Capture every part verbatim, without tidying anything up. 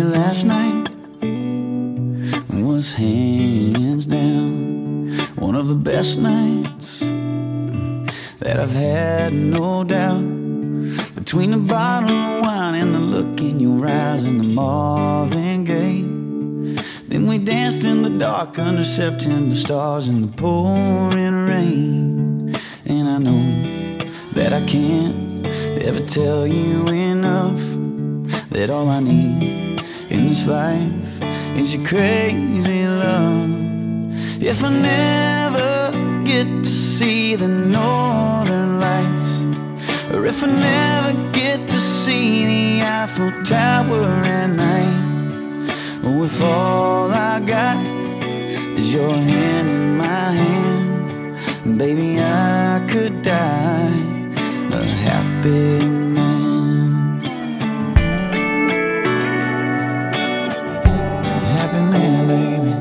last night was hands down one of the best nights that I've had, no doubt. Between the bottle of wine and the look in your eyes and the Marvin Gaye, then we danced in the dark under September stars in the pouring rain. And I know that I can't ever tell you enough that all I need in this life is your crazy love. If I never get to see the northern lights, or if I never get to see the Eiffel Tower at night, or if all I got is your hand in my hand, baby, I could die a happy man. A happy man, baby.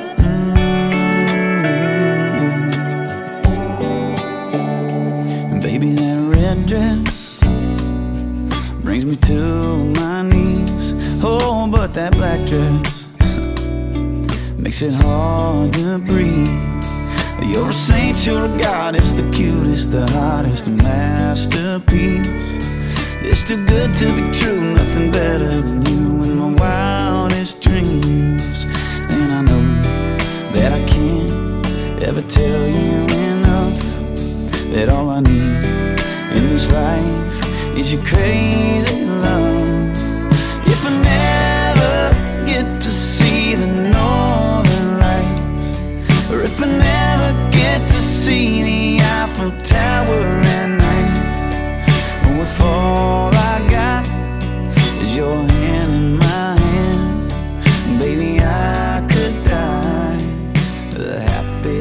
Mm-hmm. And baby, that red dress brings me to my knees. Oh, but that black dress makes it hard to breathe. You're a saint, you're a goddess, the cutest, the hottest, a masterpiece. It's too good to be true, nothing better than you in my wildest dreams. And I know that I can't ever tell you enough that all I need in this life is your crazy love. If I never get to see the northern lights, or if I never get to see the Eiffel Tower at night, or if all I got is your hand in my hand, baby, I could die a happy